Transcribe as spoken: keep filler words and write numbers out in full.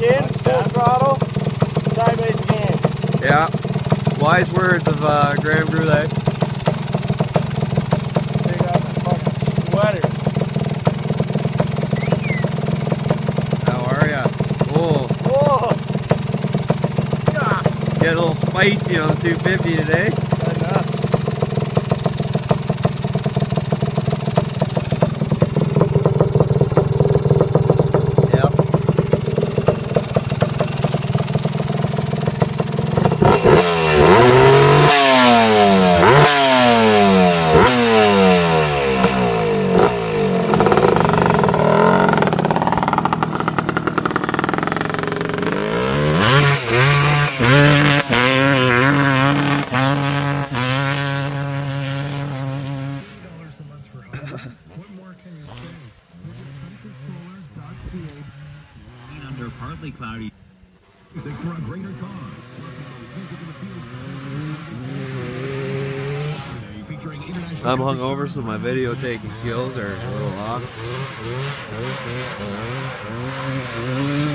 in, full throttle, sideways again. Yeah. Wise words of uh, Graham Brule. Take off my fucking sweater. How are ya? Oh. Whoa! Yeah. Get a little spicy on the two fifty today. Got nuts. Under partly cloudy. For a greater cause. I'm hungover, so my video taking skills are a little off.